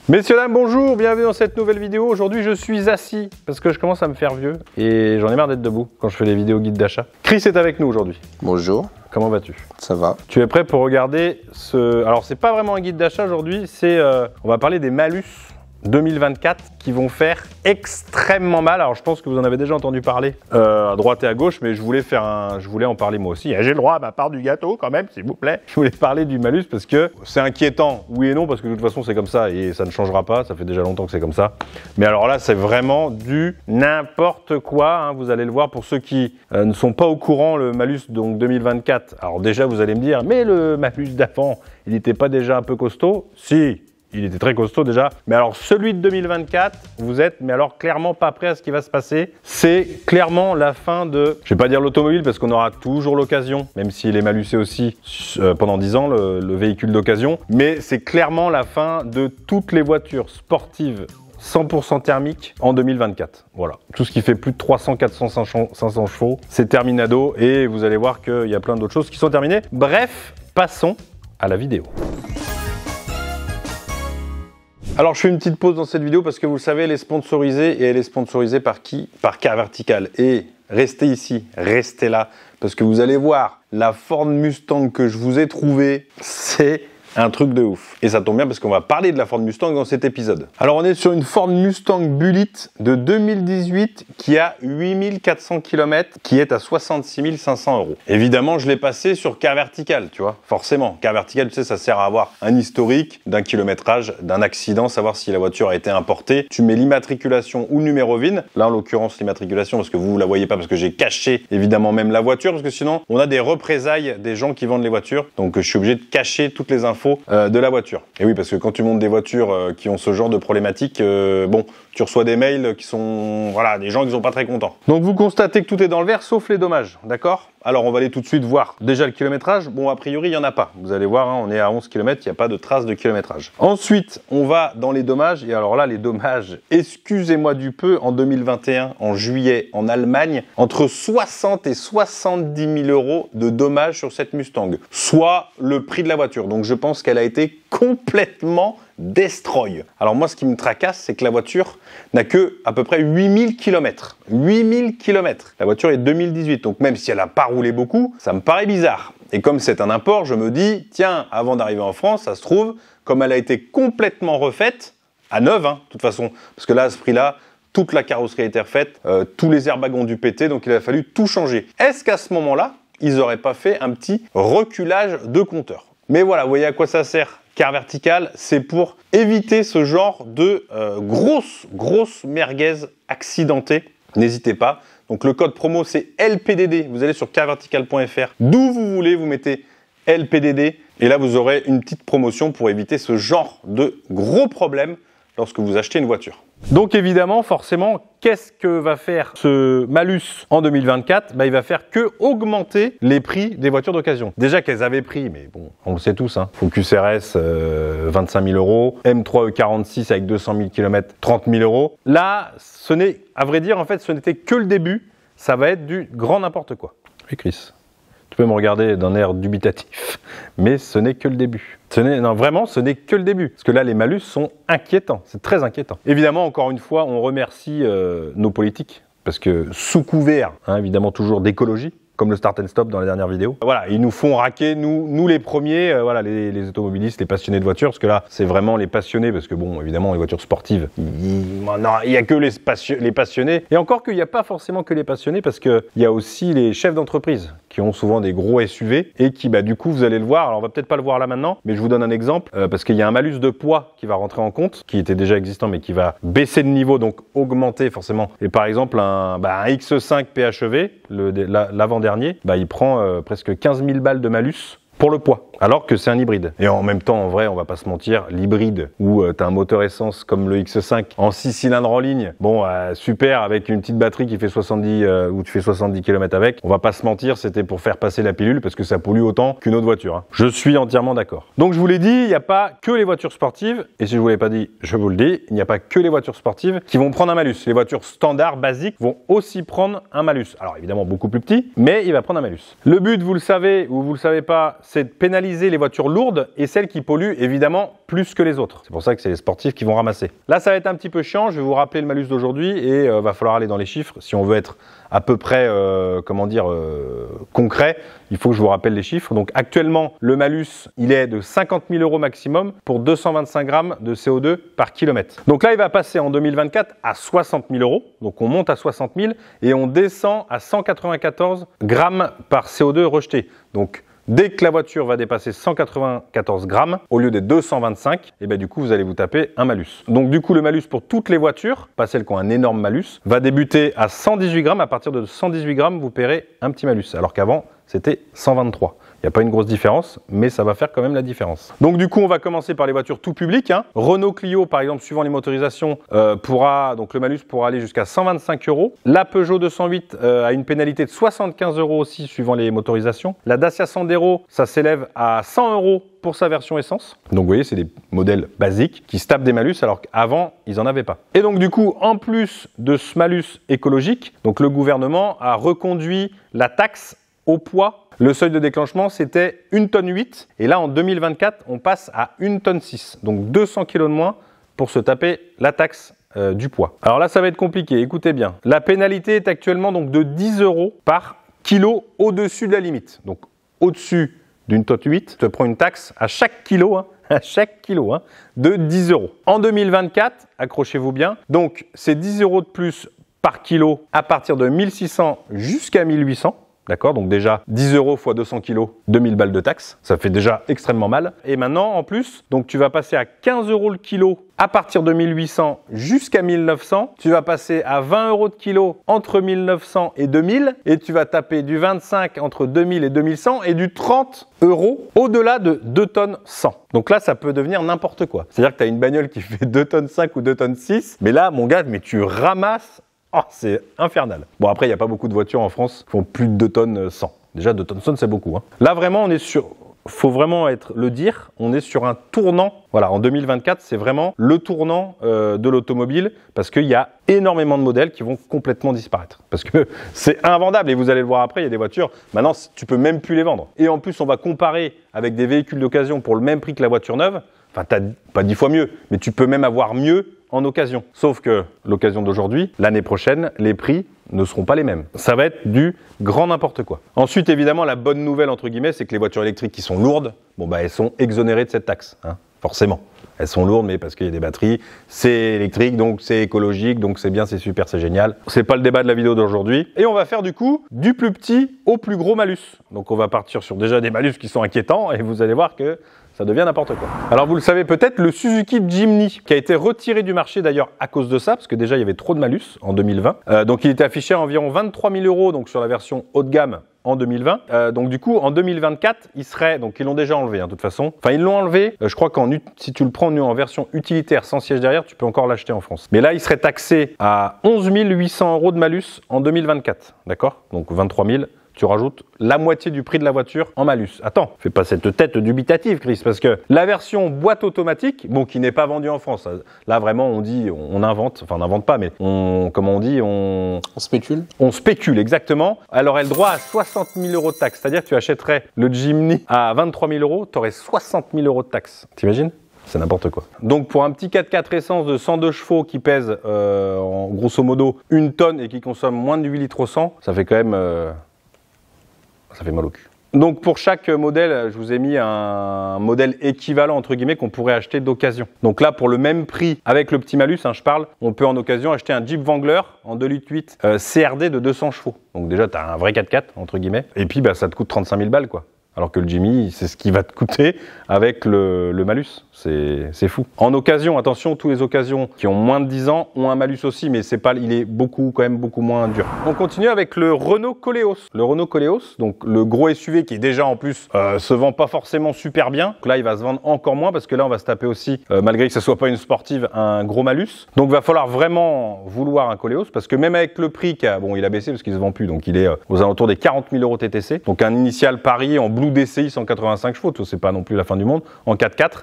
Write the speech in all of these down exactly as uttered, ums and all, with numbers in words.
Messieurs, dames, bonjour, bienvenue dans cette nouvelle vidéo. Aujourd'hui, je suis assis parce que je commence à me faire vieux et j'en ai marre d'être debout quand je fais les vidéos guide d'achat. Chris est avec nous aujourd'hui. Bonjour. Comment vas-tu? Ça va. Tu es prêt pour regarder ce... Alors, c'est pas vraiment un guide d'achat aujourd'hui, c'est... Euh... On va parler des malus deux mille vingt-quatre qui vont faire extrêmement mal. Alors je pense que vous en avez déjà entendu parler euh, à droite et à gauche, mais je voulais faire un, je voulais en parler moi aussi. J'ai le droit à ma part du gâteau quand même, s'il vous plaît. Je voulais parler du malus parce que c'est inquiétant, oui et non, parce que de toute façon c'est comme ça et ça ne changera pas. Ça fait déjà longtemps que c'est comme ça. Mais alors là, c'est vraiment du n'importe quoi. Hein, vous allez le voir pour ceux qui euh, ne sont pas au courant. Le malus donc deux mille vingt-quatre. Alors déjà, vous allez me dire, mais le malus d'avant, il n'était pas déjà un peu costaud? Si. Il était très costaud déjà. Mais alors, celui de deux mille vingt-quatre, vous êtes, mais alors clairement pas prêt à ce qui va se passer. C'est clairement la fin de, je vais pas dire l'automobile parce qu'on aura toujours l'occasion, même s'il est malusé aussi euh, pendant dix ans, le, le véhicule d'occasion. Mais c'est clairement la fin de toutes les voitures sportives cent pour cent thermiques en deux mille vingt-quatre. Voilà. Tout ce qui fait plus de trois cents, quatre cents, cinq cents chevaux, c'est terminado. Et vous allez voir qu'il y a plein d'autres choses qui sont terminées. Bref, passons à la vidéo. Alors je fais une petite pause dans cette vidéo parce que vous le savez, elle est sponsorisée et elle est sponsorisée par qui? Par Car Vertical. Et restez ici, restez là, parce que vous allez voir, la Ford Mustang que je vous ai trouvée, c'est un truc de ouf. Et ça tombe bien parce qu'on va parler de la Ford Mustang dans cet épisode. Alors on est sur une Ford Mustang Bullitt de deux mille dix-huit qui a huit mille quatre cents kilomètres, qui est à soixante-six mille cinq cents euros. Évidemment, je l'ai passé sur Car Vertical, tu vois, forcément. Car Vertical, tu sais, ça sert à avoir un historique d'un kilométrage, d'un accident, savoir si la voiture a été importée. Tu mets l'immatriculation ou le numéro V I N. Là, en l'occurrence, l'immatriculation, parce que vous ne la voyez pas, parce que j'ai caché évidemment même la voiture, parce que sinon, on a des représailles des gens qui vendent les voitures. Donc, je suis obligé de cacher toutes les infos Euh, de la voiture. Et oui, parce que quand tu montes des voitures euh, qui ont ce genre de problématique, euh, bon, tu reçois des mails qui sont, voilà, des gens qui sont pas très contents. Donc vous constatez que tout est dans le vert, sauf les dommages, d'accord? Alors on va aller tout de suite voir déjà le kilométrage. Bon, a priori, il n'y en a pas. Vous allez voir, hein, on est à onze kilomètres, il n'y a pas de trace de kilométrage. Ensuite, on va dans les dommages. Et alors là, les dommages, excusez-moi du peu, en deux mille vingt et un, en juillet, en Allemagne, entre soixante et soixante-dix mille euros de dommages sur cette Mustang. Soit le prix de la voiture. Donc je pense qu'elle a été complètement destroy. Alors moi, ce qui me tracasse, c'est que la voiture n'a que à peu près huit mille kilomètres. huit mille kilomètres. La voiture est deux mille dix-huit, donc même si elle n'a pas roulé beaucoup, ça me paraît bizarre. Et comme c'est un import, je me dis, tiens, avant d'arriver en France, ça se trouve, comme elle a été complètement refaite, à neuf, hein, de toute façon, parce que là, à ce prix-là, toute la carrosserie a été refaite, euh, tous les airbags ont dû péter, donc il a fallu tout changer. Est-ce qu'à ce moment-là, ils n'auraient pas fait un petit reculage de compteur? Mais voilà, vous voyez à quoi ça sert? Car Vertical, c'est pour éviter ce genre de euh, grosse, grosse merguez accidentée. N'hésitez pas. Donc le code promo, c'est L P D D. Vous allez sur car vertical point F R. D'où vous voulez, vous mettez L P D D. Et là, vous aurez une petite promotion pour éviter ce genre de gros problèmes lorsque vous achetez une voiture. Donc évidemment, forcément, qu'est-ce que va faire ce malus en deux mille vingt-quatre? Bah, il va faire que augmenter les prix des voitures d'occasion. Déjà qu'elles avaient pris, mais bon, on le sait tous, hein. Focus R S, euh, vingt-cinq mille euros. M trois E quarante-six avec deux cent mille kilomètres, trente mille euros. Là, ce n'est, à vrai dire, en fait, ce n'était que le début. Ça va être du grand n'importe quoi. Oui, Chris. Tu peux me regarder d'un air dubitatif, mais ce n'est que le début. Ce n'est, non, vraiment, ce n'est que le début. Parce que là, les malus sont inquiétants. C'est très inquiétant. Évidemment, encore une fois, on remercie euh, nos politiques. Parce que sous couvert, hein, évidemment, toujours d'écologie, comme le start and stop dans la dernière vidéo. Voilà, ils nous font raquer, nous, nous les premiers, euh, voilà, les, les automobilistes, les passionnés de voitures, parce que là, c'est vraiment les passionnés, parce que bon, évidemment, les voitures sportives, il n'y a que les, passion, les passionnés. Et encore qu'il n'y a pas forcément que les passionnés, parce qu'il y a aussi les chefs d'entreprise qui ont souvent des gros S U V et qui, bah, du coup, vous allez le voir. Alors, on va peut-être pas le voir là maintenant, mais je vous donne un exemple, euh, parce qu'il y a un malus de poids qui va rentrer en compte, qui était déjà existant, mais qui va baisser de niveau, donc augmenter forcément. Et par exemple, un, bah, un X cinq P H E V, l'avant-dernier, bah, il prend euh, presque quinze mille balles de malus pour le poids, alors que c'est un hybride. Et en même temps, en vrai, on va pas se mentir, l'hybride où euh, tu as un moteur essence comme le X cinq en six cylindres en ligne, bon, euh, super, avec une petite batterie qui fait soixante-dix, euh, où tu fais soixante-dix kilomètres avec, on va pas se mentir, c'était pour faire passer la pilule parce que ça pollue autant qu'une autre voiture. Hein. Je suis entièrement d'accord. Donc je vous l'ai dit, il n'y a pas que les voitures sportives, et si je vous l'ai pas dit, je vous le dis, il n'y a pas que les voitures sportives qui vont prendre un malus. Les voitures standards, basiques, vont aussi prendre un malus. Alors évidemment beaucoup plus petit, mais il va prendre un malus. Le but, vous le savez ou vous le savez pas, c'est de pénaliser pénaliser les voitures lourdes et celles qui polluent évidemment plus que les autres. C'est pour ça que c'est les sportifs qui vont ramasser. Là, ça va être un petit peu chiant. Je vais vous rappeler le malus d'aujourd'hui et euh, va falloir aller dans les chiffres. Si on veut être à peu près, euh, comment dire, euh, concret, il faut que je vous rappelle les chiffres. Donc actuellement, le malus, il est de cinquante mille euros maximum pour deux cent vingt-cinq grammes de C O deux par kilomètre. Donc là, il va passer en deux mille vingt-quatre à soixante mille euros. Donc on monte à soixante mille et on descend à cent quatre-vingt-quatorze grammes par C O deux rejeté. Donc dès que la voiture va dépasser cent quatre-vingt-quatorze grammes, au lieu des deux cent vingt-cinq, et bien du coup, vous allez vous taper un malus. Donc du coup, le malus pour toutes les voitures, pas celles qui ont un énorme malus, va débuter à cent dix-huit grammes. À partir de cent dix-huit grammes, vous paierez un petit malus. Alors qu'avant, c'était cent vingt-trois. Il n'y a pas une grosse différence, mais ça va faire quand même la différence. Donc du coup, on va commencer par les voitures tout public. Hein. Renault Clio, par exemple, suivant les motorisations, euh, pourra, donc le malus pourra aller jusqu'à cent vingt-cinq euros. La Peugeot deux cent huit euh, a une pénalité de soixante-quinze euros aussi, suivant les motorisations. La Dacia Sandero, ça s'élève à cent euros pour sa version essence. Donc vous voyez, c'est des modèles basiques qui se tapent des malus alors qu'avant, ils n'en avaient pas. Et donc du coup, en plus de ce malus écologique, donc le gouvernement a reconduit la taxe au poids. Le seuil de déclenchement, c'était une tonne huit. Et là, en deux mille vingt-quatre, on passe à une tonne six. Donc deux cents kilos de moins pour se taper la taxe euh, du poids. Alors là, ça va être compliqué. Écoutez bien. La pénalité est actuellement donc de dix euros par kilo au-dessus de la limite. Donc au-dessus d'une tonne huit, tu te prends une taxe à chaque kilo, hein, à chaque kilo, hein, de dix euros. En deux mille vingt-quatre, accrochez-vous bien, donc c'est dix euros de plus par kilo à partir de mille six cents jusqu'à mille huit cents. D'accord, donc déjà dix euros fois deux cents kilos, deux mille balles de taxes, ça fait déjà extrêmement mal. Et maintenant, en plus, donc tu vas passer à quinze euros le kilo à partir de mille huit cents jusqu'à mille neuf cents. Tu vas passer à vingt euros de kilo entre mille neuf cents et deux mille. Et tu vas taper du vingt-cinq entre deux mille et deux mille cent et du trente euros au-delà de deux tonnes cent. Donc là, ça peut devenir n'importe quoi. C'est-à-dire que tu as une bagnole qui fait deux tonnes cinq ou deux tonnes six. Mais là, mon gars, mais tu ramasses. Oh, c'est infernal. Bon, après, il n'y a pas beaucoup de voitures en France qui font plus de deux tonnes cent. Déjà, deux tonnes cent, c'est beaucoup. Hein. Là, vraiment, on est sur... faut vraiment être, le dire, on est sur un tournant. Voilà, en deux mille vingt-quatre, c'est vraiment le tournant euh, de l'automobile parce qu'il y a énormément de modèles qui vont complètement disparaître. Parce que c'est invendable et vous allez le voir après, il y a des voitures, maintenant, tu peux même plus les vendre. Et en plus, on va comparer avec des véhicules d'occasion pour le même prix que la voiture neuve. Enfin, t'as pas dix fois mieux, mais tu peux même avoir mieux en occasion. Sauf que l'occasion d'aujourd'hui, l'année prochaine, les prix ne seront pas les mêmes. Ça va être du grand n'importe quoi. Ensuite, évidemment, la bonne nouvelle, entre guillemets, c'est que les voitures électriques qui sont lourdes, bon, bah, elles sont exonérées de cette taxe, hein, forcément. Elles sont lourdes, mais parce qu'il y a des batteries, c'est électrique, donc c'est écologique, donc c'est bien, c'est super, c'est génial. C'est pas le débat de la vidéo d'aujourd'hui. Et on va faire du coup du plus petit au plus gros malus. Donc on va partir sur déjà des malus qui sont inquiétants et vous allez voir que ça devient n'importe quoi. Alors vous le savez peut-être, le Suzuki Jimny, qui a été retiré du marché d'ailleurs à cause de ça, parce que déjà il y avait trop de malus en deux mille vingt. Euh, donc il était affiché à environ vingt-trois mille euros donc sur la version haut de gamme en deux mille vingt. Euh, donc du coup en deux mille vingt-quatre, il serait, donc ils l'ont déjà enlevé hein, de toute façon. Enfin ils l'ont enlevé, euh, je crois qu'en si tu le prends en version utilitaire sans siège derrière, tu peux encore l'acheter en France. Mais là il serait taxé à onze mille huit cents euros de malus en deux mille vingt-quatre, d'accord? Donc vingt-trois mille. Tu rajoutes la moitié du prix de la voiture en malus. Attends, fais pas cette tête dubitative, Chris, parce que la version boîte automatique, bon, qui n'est pas vendue en France, là vraiment on dit, on invente, enfin on n'invente pas, mais on, comment on dit, on... On spécule. On spécule, exactement. Elle aurait le droit à soixante mille euros de taxes, c'est-à-dire que tu achèterais le Jimny à vingt-trois mille euros, tu aurais soixante mille euros de taxes. T'imagines ? C'est n'importe quoi. Donc pour un petit quatre quatre essence de cent deux chevaux qui pèse, euh, en grosso modo, une tonne et qui consomme moins de huit litres au cent, ça fait quand même... Euh, ça fait mal au cul. Donc pour chaque modèle, je vous ai mis un modèle équivalent entre guillemets qu'on pourrait acheter d'occasion. Donc là pour le même prix avec le petit malus, hein, je parle, on peut en occasion acheter un Jeep Wrangler en deux litres huit euh, C R D de deux cents chevaux. Donc déjà tu as un vrai quatre quatre entre guillemets. Et puis bah, ça te coûte trente-cinq mille balles quoi. Alors que le Jimny, c'est ce qui va te coûter avec le, le malus. C'est fou. En occasion, attention, tous les occasions qui ont moins de dix ans ont un malus aussi, mais c'est pas, il est beaucoup, quand même beaucoup moins dur. On continue avec le Renault Koleos. Le Renault Koleos, donc le gros S U V qui est déjà en plus euh, se vend pas forcément super bien. Donc là, il va se vendre encore moins parce que là, on va se taper aussi, euh, malgré que ce soit pas une sportive, un gros malus. Donc, il va falloir vraiment vouloir un Koleos parce que même avec le prix, qui a, bon, il a baissé parce qu'il se vend plus, donc il est euh, aux alentours des quarante mille euros T T C. Donc un initial Paris en Blue D C I cent quatre-vingt-cinq chevaux, c'est pas non plus la fin du monde. En quatre quatre, le malus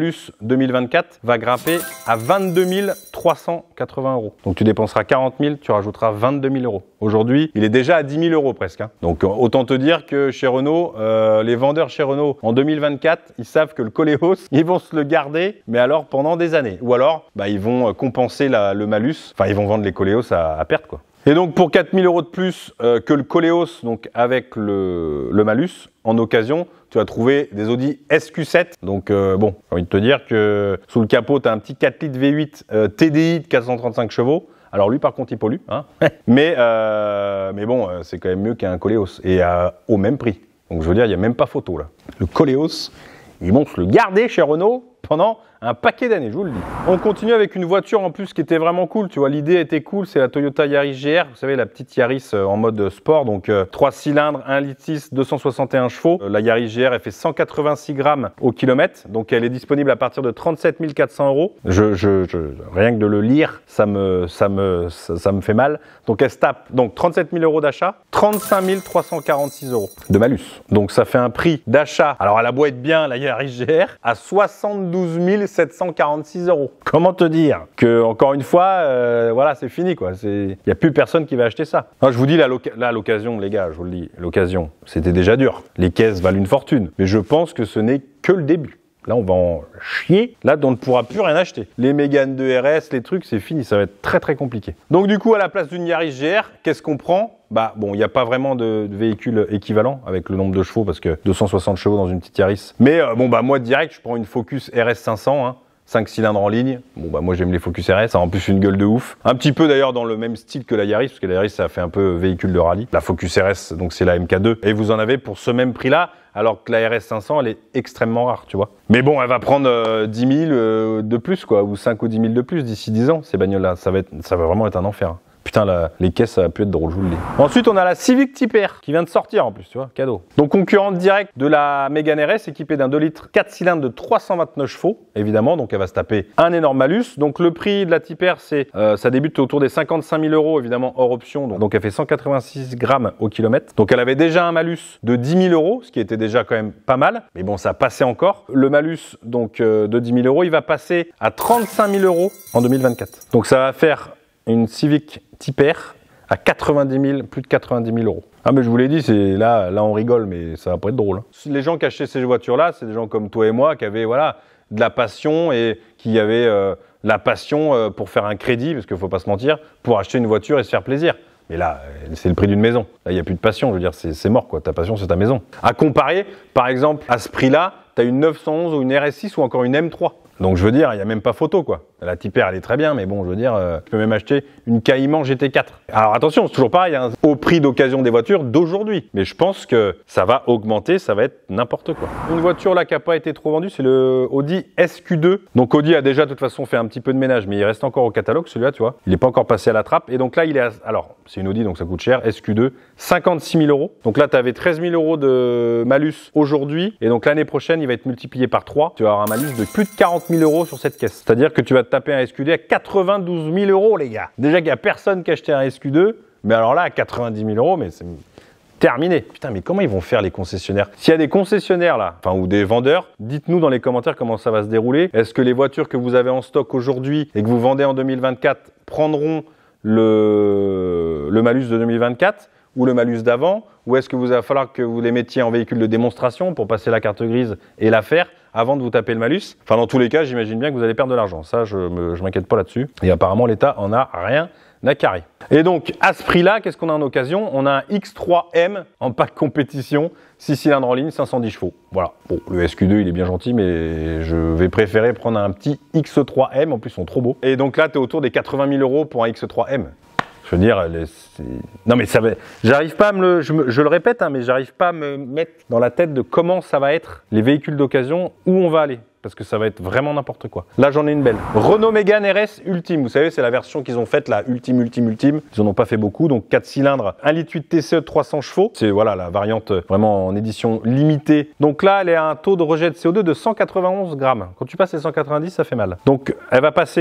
malus deux mille vingt-quatre va grimper à vingt-deux mille trois cent quatre-vingts euros. Donc tu dépenseras quarante mille, tu rajouteras vingt-deux mille euros. Aujourd'hui, il est déjà à dix mille euros presque. Hein. Donc autant te dire que chez Renault, euh, les vendeurs chez Renault en deux mille vingt-quatre, ils savent que le Koleos, ils vont se le garder, mais alors pendant des années. Ou alors, bah, ils vont compenser la, le malus, enfin ils vont vendre les Koleos à, à perte quoi. Et donc pour quatre mille euros de plus euh, que le Koleos, donc avec le, le malus, en occasion, tu vas trouver des Audi S Q sept. Donc euh, bon, j'ai envie de te dire que sous le capot, tu as un petit quatre litres V huit euh, T D I de quatre cent trente-cinq chevaux. Alors lui par contre il pollue, hein. mais, euh, mais bon, euh, c'est quand même mieux qu'un Koleos et euh, au même prix. Donc je veux dire, il n'y a même pas photo là. Le Koleos, ils vont se le garder chez Renault pendant un paquet d'années, je vous le dis. On continue avec une voiture en plus qui était vraiment cool, tu vois, l'idée était cool, c'est la Toyota Yaris G R, vous savez la petite Yaris euh, en mode sport, donc euh, trois cylindres, un virgule six, deux cent soixante et un chevaux. Euh, la Yaris G R, elle fait cent quatre-vingt-six grammes au kilomètre, donc elle est disponible à partir de trente-sept mille quatre cents euros. Je, je, je, rien que de le lire, ça me, ça me, ça, ça me fait mal. Donc elle se tape donc trente-sept mille euros d'achat, trente-cinq mille trois cent quarante-six euros de malus. Donc ça fait un prix d'achat, alors elle a beau être bien la Yaris G R, à soixante-douze mille sept cent quarante-six euros. Comment te dire que encore une fois, euh, voilà, c'est fini quoi. Il n'y a plus personne qui va acheter ça. Non, je vous dis là, l'occasion, les gars, je vous le dis, l'occasion, c'était déjà dur. Les caisses valent une fortune, mais je pense que ce n'est que le début. Là, on va en chier. Là, on ne pourra plus rien acheter. Les Mégane deux R S, les trucs, c'est fini. Ça va être très, très compliqué. Donc, du coup, à la place d'une Yaris G R, qu'est-ce qu'on prend? Bah, bon, il n'y a pas vraiment de, de véhicule équivalent avec le nombre de chevaux parce que deux cent soixante chevaux dans une petite Yaris. Mais euh, bon, bah, moi, direct, je prends une Focus R S cinq cents, hein. cinq cylindres en ligne. Bon, bah, moi, j'aime les Focus R S. Ça a en plus une gueule de ouf. Un petit peu d'ailleurs dans le même style que la Yaris, parce que la Yaris, ça fait un peu véhicule de rallye. La Focus R S, donc c'est la M K deux. Et vous en avez pour ce même prix-là, alors que la R S cinq cents, elle est extrêmement rare, tu vois. Mais bon, elle va prendre euh, dix mille euh, de plus, quoi, ou cinq ou dix mille de plus d'ici dix ans, ces bagnoles-là. Ça va être, ça va vraiment être un enfer. Putain, la, les caisses, ça va plus être drôle, je vous le dis. Ensuite, on a la Civic Type R, qui vient de sortir en plus, tu vois, cadeau. Donc, concurrente directe de la Mégane R S, équipée d'un deux litres quatre cylindres de trois cent vingt-neuf chevaux, évidemment. Donc, elle va se taper un énorme malus. Donc, le prix de la Type R, c'est, euh, ça débute autour des cinquante-cinq mille euros, évidemment, hors option. Donc, donc, elle fait cent quatre-vingt-six grammes au kilomètre. Donc, elle avait déjà un malus de dix mille euros, ce qui était déjà quand même pas mal. Mais bon, ça passait encore. Le malus, donc, euh, de dix mille euros, il va passer à trente-cinq mille euros en deux mille vingt-quatre. Donc, ça va faire une Civic Type R à quatre-vingt-dix mille, plus de quatre-vingt-dix mille euros. Ah mais je vous l'ai dit, c'est là, là on rigole, mais ça va pas être drôle. Hein. Les gens qui achetaient ces voitures-là, c'est des gens comme toi et moi qui avaient voilà de la passion et qui avaient euh, la passion euh, pour faire un crédit, parce qu'il faut pas se mentir, pour acheter une voiture et se faire plaisir. Mais là, c'est le prix d'une maison. Là, il n'y a plus de passion, je veux dire, c'est mort quoi. Ta passion, c'est ta maison. À comparer, par exemple, à ce prix-là, tu as une neuf cent onze ou une R S six ou encore une M trois. Donc je veux dire, il n'y a même pas photo quoi. La Type R elle est très bien, mais bon, je veux dire, euh, tu peux même acheter une Cayman G T quatre. Alors attention, c'est toujours pareil, hein, au prix d'occasion des voitures d'aujourd'hui. Mais je pense que ça va augmenter, ça va être n'importe quoi. Une voiture là qui n'a pas été trop vendue, c'est le Audi S Q deux. Donc Audi a déjà de toute façon fait un petit peu de ménage, mais il reste encore au catalogue celui-là, tu vois. Il n'est pas encore passé à la trappe. Et donc là, il est à... alors c'est une Audi, donc ça coûte cher. S Q deux, cinquante-six mille euros. Donc là, tu avais treize mille euros de malus aujourd'hui. Et donc l'année prochaine, il va être multiplié par trois. Tu vas avoir un malus de plus de quarante mille euros sur cette caisse. C'est-à-dire que tu vas te taper un S Q deux à quatre-vingt-douze mille euros, les gars. Déjà qu'il n'y a personne qui a acheté un S Q deux, mais alors là, à quatre-vingt-dix mille euros, mais c'est terminé. Putain, mais comment ils vont faire les concessionnaires? S'il y a des concessionnaires là, enfin, ou des vendeurs, dites-nous dans les commentaires comment ça va se dérouler. Est-ce que les voitures que vous avez en stock aujourd'hui et que vous vendez en deux mille vingt-quatre prendront le, le malus de deux mille vingt-quatre ou le malus d'avant? Ou est-ce que vous va falloir que vous les mettiez en véhicule de démonstration pour passer la carte grise et la faire avant de vous taper le malus? Enfin, dans tous les cas, j'imagine bien que vous allez perdre de l'argent. Ça, je ne m'inquiète pas là-dessus. Et apparemment, l'État en a rien à carrer. Et donc, à ce prix-là, qu'est-ce qu'on a en occasion? On a un X trois M en pack compétition, six cylindres en ligne, cinq cent dix chevaux. Voilà. Bon, le S Q deux, il est bien gentil, mais je vais préférer prendre un petit X trois M. En plus, ils sont trop beaux. Et donc là, tu es autour des quatre-vingt mille euros pour un X trois M. Je veux dire, les, non mais ça va. J'arrive pas à me le, je, me, je le répète, hein, mais j'arrive pas à me mettre dans la tête de comment ça va être les véhicules d'occasion, où on va aller, parce que ça va être vraiment n'importe quoi. Là, j'en ai une belle. Renault Mégane R S Ultime. Vous savez, c'est la version qu'ils ont faite, la ultime, ultime, ultime. Ils en ont pas fait beaucoup, donc quatre cylindres, un virgule huit T C E de trois cents chevaux. C'est voilà la variante vraiment en édition limitée. Donc là, elle a un taux de rejet de C O deux de cent quatre-vingt-onze grammes. Quand tu passes les cent quatre-vingt-dix, ça fait mal. Donc, elle va passer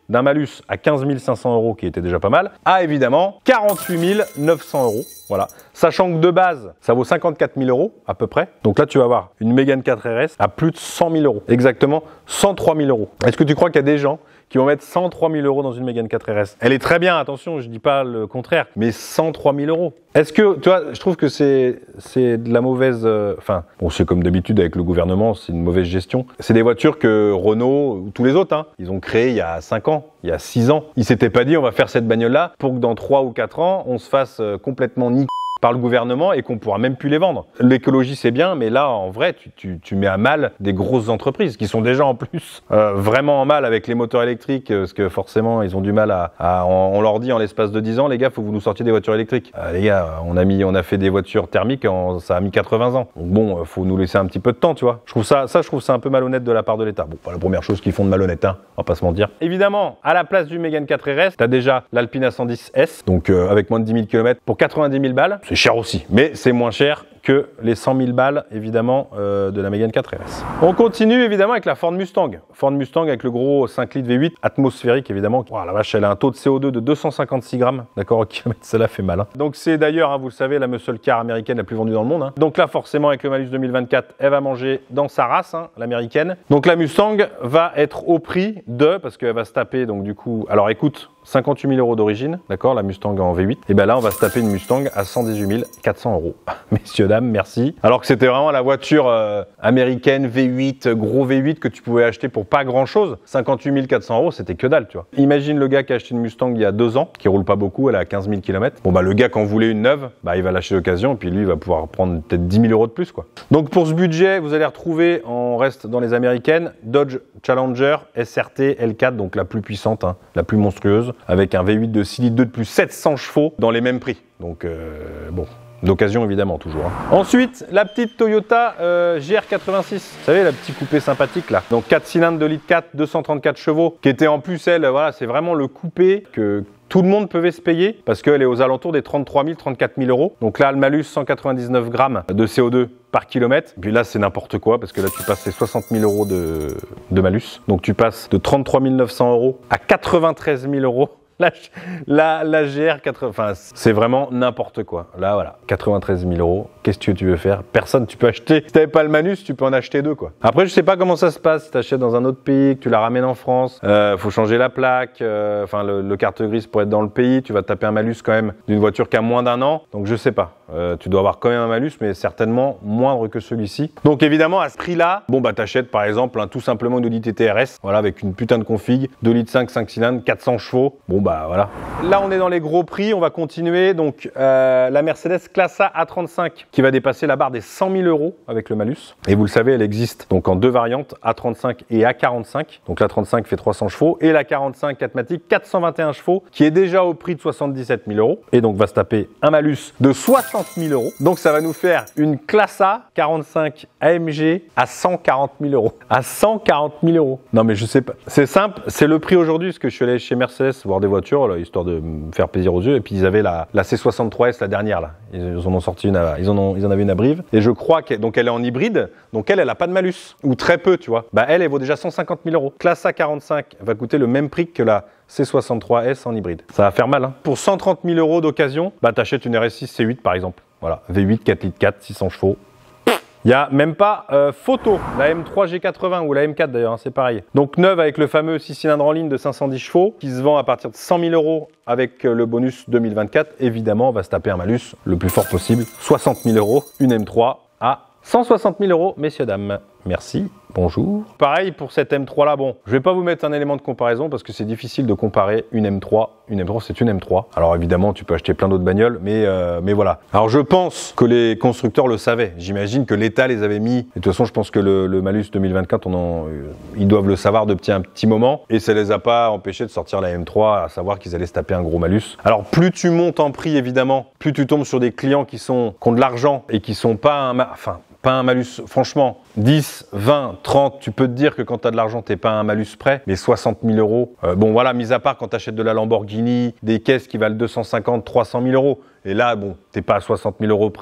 d'un malus à quinze mille cinq cents euros, qui était déjà pas mal, à évidemment quarante-huit mille neuf cents euros. Voilà. Sachant que de base, ça vaut cinquante-quatre mille euros à peu près. Donc là, tu vas avoir une Mégane quatre R S à plus de cent mille euros. Exactement cent trois mille euros. Est-ce que tu crois qu'il y a des gens qui vont mettre cent trois mille euros dans une Mégane quatre R S? Elle est très bien, attention, je dis pas le contraire, mais cent trois mille euros. Est-ce que, tu vois, je trouve que c'est c'est de la mauvaise... Enfin, euh, bon, c'est comme d'habitude avec le gouvernement, c'est une mauvaise gestion. C'est des voitures que Renault, ou tous les autres, hein, ils ont créées il y a cinq ans, il y a six ans. Ils s'étaient pas dit, on va faire cette bagnole-là pour que dans trois ou quatre ans, on se fasse euh, complètement niquer par le gouvernement et qu'on pourra même plus les vendre. L'écologie c'est bien, mais là en vrai tu, tu, tu mets à mal des grosses entreprises qui sont déjà en plus euh, vraiment en mal avec les moteurs électriques, parce que forcément ils ont du mal à... à on, on leur dit en l'espace de dix ans, les gars, faut que vous nous sortiez des voitures électriques. Euh, les gars, on a, mis, on a fait des voitures thermiques, en, ça a mis quatre-vingts ans. Donc bon, faut nous laisser un petit peu de temps, tu vois. Je trouve ça, ça je trouve ça un peu malhonnête de la part de l'État. Bon, pas la première chose qu'ils font de malhonnête, hein, on va pas se mentir. Évidemment, à la place du Mégane quatre R S, t'as déjà l'Alpina cent dix S, donc euh, avec moins de dix mille kilomètres pour quatre-vingt-dix mille balles. C'est cher aussi, mais c'est moins cher que les cent mille balles, évidemment, euh, de la Mégane quatre R S. On continue, évidemment, avec la Ford Mustang. Ford Mustang avec le gros cinq litres V huit atmosphérique, évidemment. Oh, la vache, elle a un taux de C O deux de deux cent cinquante-six grammes. D'accord, au kilomètre, ça la fait mal. Hein. Donc, c'est d'ailleurs, hein, vous le savez, la muscle car américaine la plus vendue dans le monde. Hein. Donc là, forcément, avec le malus deux mille vingt-quatre, elle va manger dans sa race, hein, l'américaine. Donc, la Mustang va être au prix de, parce qu'elle va se taper, donc du coup, alors écoute, cinquante-huit mille euros d'origine, d'accord, la Mustang en V huit. Et bien là, on va se taper une Mustang à cent dix-huit mille quatre cents euros. Messieurs, dames, merci. Alors que c'était vraiment la voiture euh, américaine V huit, gros V huit que tu pouvais acheter pour pas grand chose. cinquante-huit mille quatre cents euros, c'était que dalle, tu vois. Imagine le gars qui a acheté une Mustang il y a deux ans, qui roule pas beaucoup, elle a quinze mille kilomètres. Bon, bah, le gars qui en voulait une neuve, bah, il va lâcher l'occasion, et puis lui, il va pouvoir prendre peut-être dix mille euros de plus, quoi. Donc, pour ce budget, vous allez retrouver, on reste dans les américaines, Dodge Challenger S R T L quatre, donc la plus puissante, hein, la plus monstrueuse, avec un V huit de six litres deux de plus sept cents chevaux dans les mêmes prix. Donc, euh, bon, d'occasion évidemment, toujours. Hein. Ensuite, la petite Toyota euh, G R quatre-vingt-six. Vous savez, la petite coupé sympathique là. Donc, quatre cylindres, deux litres quatre, deux cent trente-quatre chevaux, qui était en plus, elle, voilà, c'est vraiment le coupé que tout le monde pouvait se payer parce qu'elle est aux alentours des trente-trois mille, trente-quatre mille euros. Donc là, le malus, cent quatre-vingt-dix-neuf grammes de C O deux par kilomètre. Et puis là, c'est n'importe quoi parce que là, tu passes les soixante mille euros de, de malus. Donc tu passes de trente-trois mille neuf cents euros à quatre-vingt-treize mille euros. La, la, la G R quatre-vingts, enfin, c'est vraiment n'importe quoi. Là, voilà, quatre-vingt-treize mille euros. Qu'est-ce que tu veux faire? Personne, tu peux acheter. Si t'avais pas le manus, tu peux en acheter deux, quoi. Après, je sais pas comment ça se passe. Si t'achètes dans un autre pays, que tu la ramènes en France, euh, faut changer la plaque, euh, enfin, le, le carte grise pour être dans le pays. Tu vas taper un malus quand même d'une voiture qui a moins d'un an. Donc, je sais pas. Euh, tu dois avoir quand même un malus, mais certainement moindre que celui-ci. Donc, évidemment, à ce prix-là, bon, bah, t'achètes par exemple un, tout simplement une Audi T T R S, voilà, avec une putain de config, deux litres cinq, cinq cylindres, quatre cents chevaux. Bon, bah, voilà. Là, on est dans les gros prix. On va continuer. Donc, euh, la Mercedes Classe A A trente-cinq qui va dépasser la barre des cent mille euros avec le malus. Et vous le savez, elle existe donc en deux variantes, A trente-cinq et A quarante-cinq. Donc, la trente-cinq fait trois cents chevaux et la quarante-cinq Atmatic quatre cent vingt et un chevaux qui est déjà au prix de soixante-dix-sept mille euros. Et donc, va se taper un malus de soixante mille euros. Donc, ça va nous faire une Classe A quarante-cinq A M G à cent quarante mille euros. À cent quarante mille euros. Non, mais je sais pas. C'est simple. C'est le prix aujourd'hui parce que je suis allé chez Mercedes voir des voitures, là, histoire de me faire plaisir aux yeux. Et puis, ils avaient la, la C soixante-trois S, la dernière, là. Ils en ont sorti une, à, ils, en ont, ils en avaient une à Brive. Et je crois qu'elle donc elle est en hybride. Donc, elle, elle a pas de malus. Ou très peu, tu vois. Bah, elle, elle vaut déjà cent cinquante mille euros. Classe A quarante-cinq va coûter le même prix que la C soixante-trois S en hybride. Ça va faire mal, hein. Pour cent trente mille euros d'occasion, bah, t'achètes une R S six C huit, par exemple. Voilà. V huit, quatre litres quatre, six cents chevaux. Il n'y a même pas euh, photo, la M trois G quatre-vingts ou la M quatre d'ailleurs, hein, c'est pareil. Donc neuve avec le fameux six cylindres en ligne de cinq cent dix chevaux qui se vend à partir de cent mille euros avec le bonus deux mille vingt-quatre. Évidemment, on va se taper un malus le plus fort possible, soixante mille euros, une M trois à cent soixante mille euros, messieurs, dames. Merci, bonjour. Pareil pour cette M trois là, bon, je vais pas vous mettre un élément de comparaison parce que c'est difficile de comparer une M trois. Une M trois, c'est une M trois. Alors évidemment, tu peux acheter plein d'autres bagnoles, mais, euh, mais voilà. Alors je pense que les constructeurs le savaient. J'imagine que l'État les avait mis. Et de toute façon, je pense que le, le malus deux mille vingt-quatre, on en, euh, ils doivent le savoir depuis un petit moment. Et ça les a pas empêchés de sortir la M trois, à savoir qu'ils allaient se taper un gros malus. Alors plus tu montes en prix, évidemment, plus tu tombes sur des clients qui, sont, qui ont de l'argent et qui sont pas un... Enfin, pas un malus, franchement, dix, vingt, trente, tu peux te dire que quand tu as de l'argent, tu n'es pas un malus près, mais soixante mille euros, euh, bon voilà, mis à part quand tu achètes de la Lamborghini, des caisses qui valent deux cent cinquante, trois cent mille euros, et là, bon, tu n'es pas à soixante mille euros près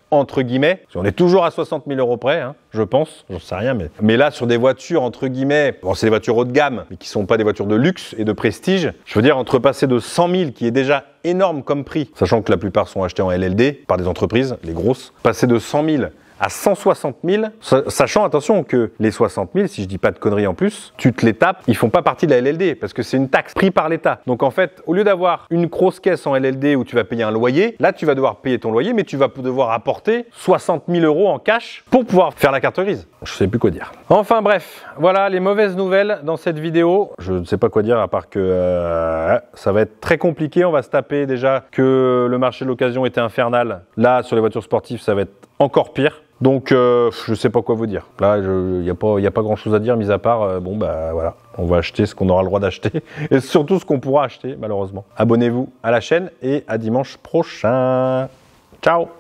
entre guillemets. On est toujours à soixante mille euros près, hein, je pense, j'en sais rien, mais, mais là sur des voitures entre guillemets, bon c'est des voitures haut de gamme, mais qui sont pas des voitures de luxe et de prestige, je veux dire entre passer de cent mille, qui est déjà énorme comme prix, sachant que la plupart sont achetés en L L D par des entreprises, les grosses, passer de cent mille à cent soixante mille, sachant, attention, que les soixante mille, si je dis pas de conneries en plus, tu te les tapes, ils font pas partie de la L L D, parce que c'est une taxe prise par l'État. Donc en fait, au lieu d'avoir une grosse caisse en L L D où tu vas payer un loyer, là tu vas devoir payer ton loyer, mais tu vas devoir apporter soixante mille euros en cash pour pouvoir faire la carte grise. Je sais plus quoi dire. Enfin bref, voilà les mauvaises nouvelles dans cette vidéo. Je ne sais pas quoi dire à part que euh, ça va être très compliqué. On va se taper déjà que le marché de l'occasion était infernal. Là, sur les voitures sportives, ça va être encore pire. Donc, euh, je sais pas quoi vous dire. Là, il n'y a pas, y a pas grand chose à dire, mis à part, euh, bon, bah voilà, on va acheter ce qu'on aura le droit d'acheter et surtout ce qu'on pourra acheter, malheureusement. Abonnez-vous à la chaîne et à dimanche prochain. Ciao!